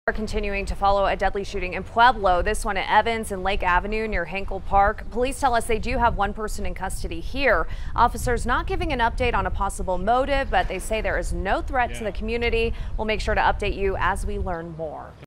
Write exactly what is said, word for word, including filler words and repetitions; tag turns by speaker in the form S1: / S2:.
S1: Are continuing to follow a deadly shooting in Pueblo, this one at Evans and Lake Avenue near Hinkle Park. Police tell us they do have one person in custody here. Officers not giving an update on a possible motive, but they say there is no threat yeah. to the community. We'll make sure to update you as we learn more.